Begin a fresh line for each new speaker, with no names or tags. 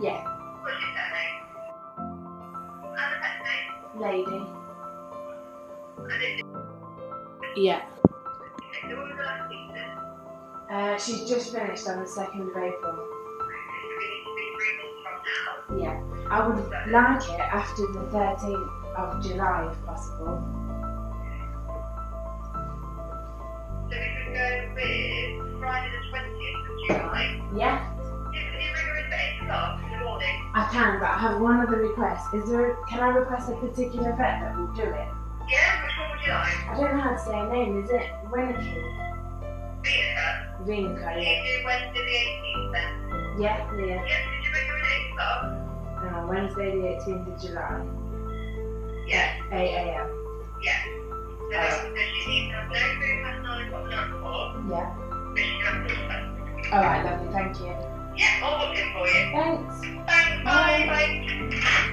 Yeah.
What's your surname? And the pet name?
Lady.
And is it?
Yeah.
Okay, so when was the last season?
She's just finished on the 2nd of April.
Okay, so we need to be 3 months from now.
Yeah. I would like it after the 13th of July if possible.
So we could go with Friday the 20th of July.
Yeah.
Can you ring her in for 8 o'clock in the morning?
I can, but I have one other request. Can I request a particular vet that will do it?
Yeah, which one would you like?
I don't know how to say her name, is it Winneke?
Vinica.
Vinica,
Can
yeah.
you do Wednesday the 18th then?
Yeah.
Yeah, could you ring her at 8 o'clock?
Wednesday the 18th of July.
Yeah.
8 a.m.
Yeah. So she needs to have no food past 9 o'clock the night before.
Yeah.
But she can have food first.
Alright, lovely, thank you.
Yeah, all booked in for you.
Thanks.
Thanks, bye.
Bye.
Bye.